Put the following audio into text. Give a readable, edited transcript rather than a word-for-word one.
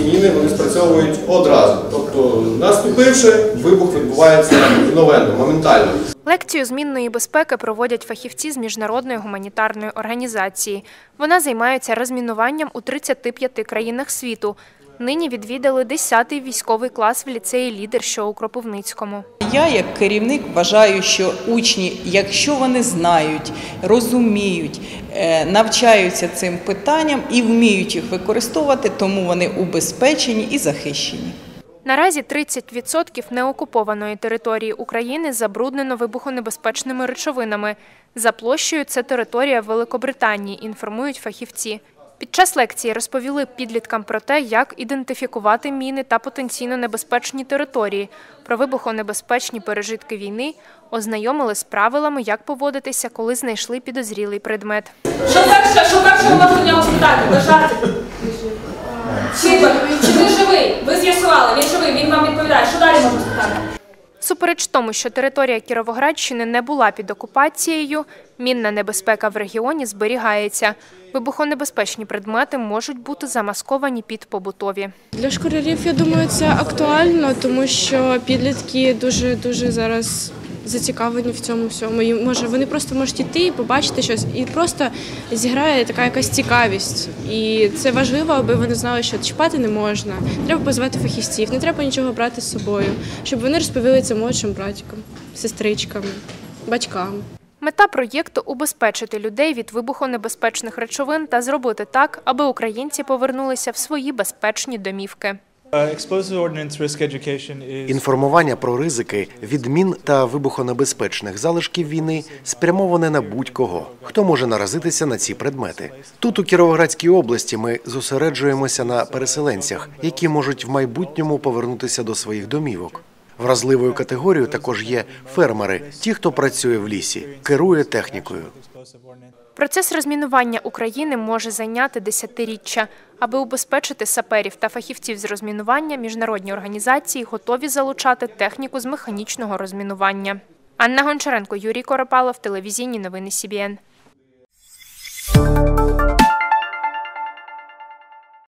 міни, вони спрацьовують одразу. Тобто, наступивши, вибух відбувається мгновенно, моментально. Лекцію з мінної безпеки проводять фахівці з Міжнародної гуманітарної організації. Вона займається розмінуванням у 35 країнах світу. Нині відвідали 10-й військовий клас в ліцеї «Лідер», що у Кропивницькому. Я, як керівник, вважаю, що учні, якщо вони знають, розуміють, навчаються цим питанням і вміють їх використовувати, тому вони убезпечені і захищені. Наразі 30% неокупованої території України забруднено вибухонебезпечними речовинами. За площею – це територія Великобританії, інформують фахівці. Під час лекції розповіли підліткам про те, як ідентифікувати міни та потенційно небезпечні території, про вибухонебезпечні пережитки війни, ознайомили з правилами, як поводитися, коли знайшли підозрілий предмет. Що перше ви можете в нього спитати? Без жартів. Чи він живий? Ви з'ясували, він живий, він вам відповідає. Що далі можна спитати? Супереч тому, що територія Кіровоградщини не була під окупацією, мінна небезпека в регіоні зберігається. Вибухонебезпечні предмети можуть бути замасковані під побутові. Для школярів, я думаю, це актуально, тому що підлітки дуже зараз зацікавлені в цьому всьому. І вони просто можуть йти і побачити щось, і просто зіграє така якась цікавість. І це важливо, аби вони знали, що чіпати не можна. Треба позвати фахівців, не треба нічого брати з собою, щоб вони розповіли це молодшим братикам, сестричкам, батькам. Мета проєкту – убезпечити людей від вибухонебезпечних речовин та зробити так, аби українці повернулися в свої безпечні домівки. Інформування про ризики від мін та вибухонебезпечних залишків війни спрямоване на будь-кого, хто може наразитися на ці предмети. Тут, у Кіровоградській області, ми зосереджуємося на переселенцях, які можуть в майбутньому повернутися до своїх домівок. Вразливою категорією також є фермери, ті, хто працює в лісі, керує технікою. Процес розмінування України може зайняти десятиріччя. Аби убезпечити саперів та фахівців з розмінування, міжнародні організації готові залучати техніку з механічного розмінування. Анна Гончаренко, Юрій Коропалов, телевізійні новини СІБІН.